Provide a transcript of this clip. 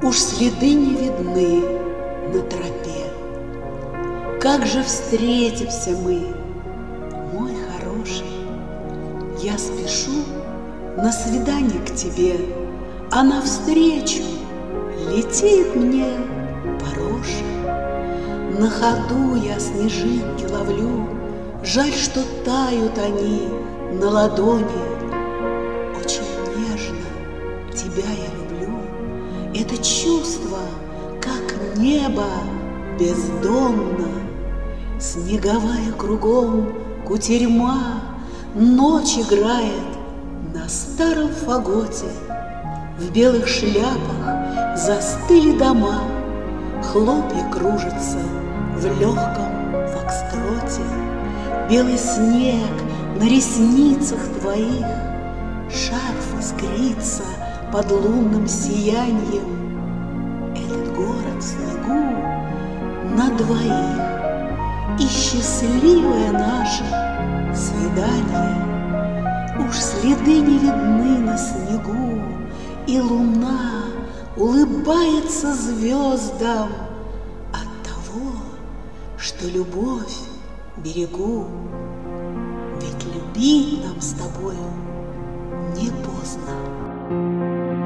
Уж следы не видны на тропе. Как же встретимся мы, мой хороший? Я спешу на свидание к тебе, а навстречу летит мне пороши. На ходу я снежинки ловлю, жаль, что тают они на ладони. Очень нежно тебя я люблю, это чувство, как небо бездонно. Снеговая кругом кутерьма, ночь играет на старом фаготе. В белых шляпах застыли дома, хлопья кружатся в легком фокстроте. Белый снег на ресницах твоих, шарф искрится под лунным сиянием. Этот город в снегу на двоих, и счастливое наше свидание. Уж следы не видны на снегу, и луна улыбается звездам от того, что любовь берегу. Ведь любить нам с тобою не поздно.